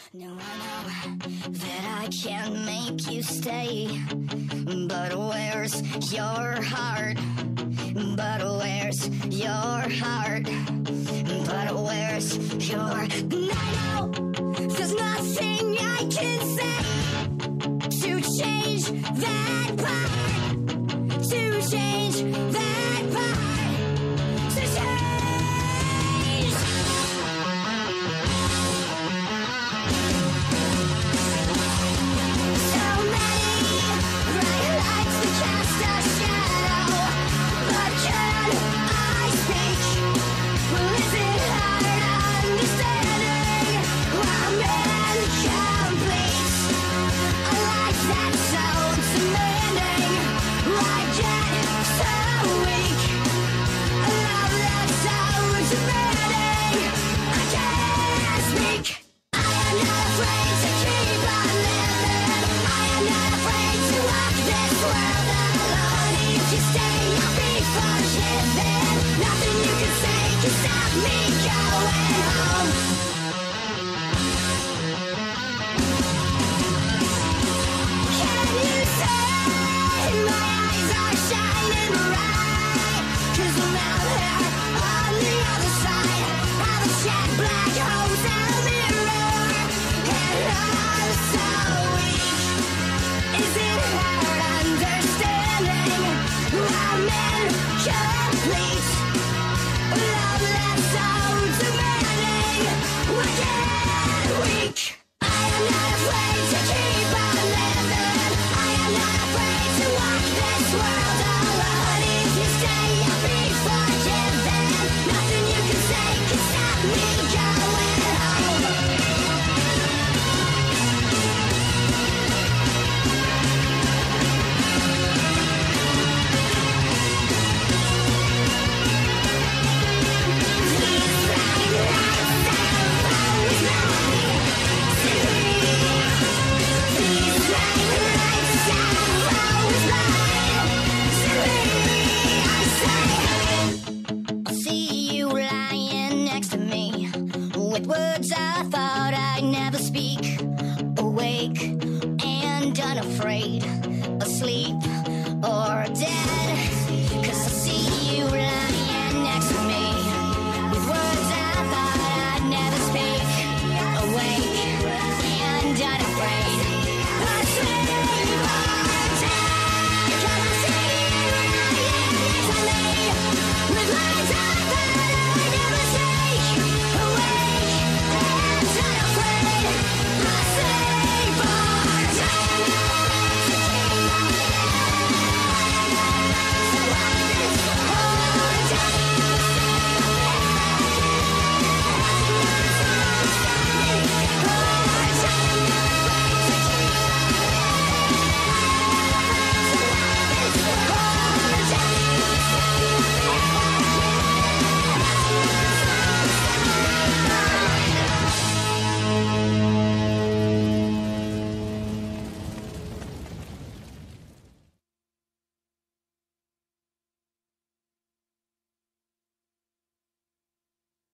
No, I know that I can't make you stay, but where's your heart? But where's your heart? But where's your... I know there's nothing I can say to change that part, to change that part, to change. Words I thought I'd never speak, awake and unafraid, asleep or dead.